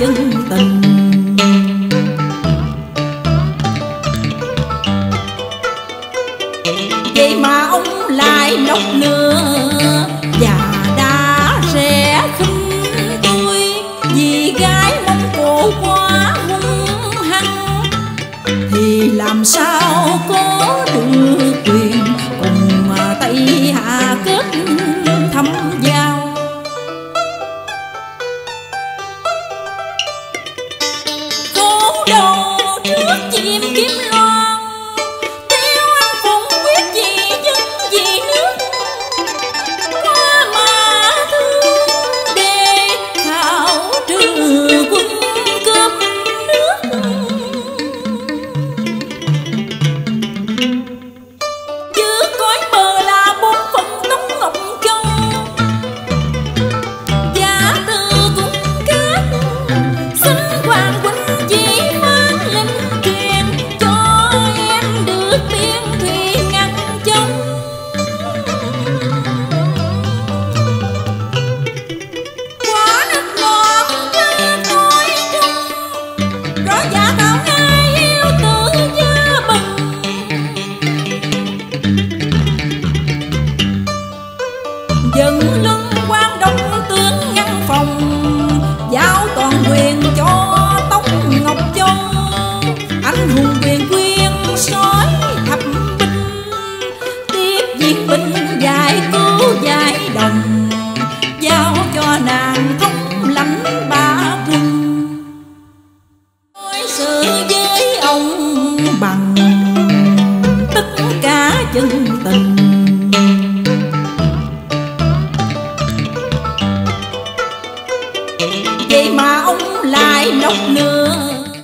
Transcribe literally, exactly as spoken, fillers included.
chân tình. Vậy mà ông lại nốc lửa và đã sẽ khinh tôi, vì gái mong cổ quá hung hăng thì làm sao có được quyền cùng Tây Hạ kết thâm giao. Cố đầu trước chim kiếm loan, tiêu anh cũng quyết gì dân vì nước, qua mà thương để thảo trừ quân cướp nước. Chứ cõi bờ là bốn phận Tống Ngọc Châu, và từ cũng kết xin hoàng huynh chỉ mang linh truyền cho em được biên thủy ngăn chống. Quả nước ngọt chứ tôi chung, rõ giả tạo ngay yêu tự như bừng. Dần lưng quan đông tướng ngăn phòng, giao toàn quyền cho Tống Ngọc Châu. Anh hùng quyền quyên sói thập binh, tiếp viên binh giải cứu giải đồng, giao cho nàng thống lãnh ba quân. Đối xử với ông bằng tất cả chân tình. Vậy mà ông lại nốc lửa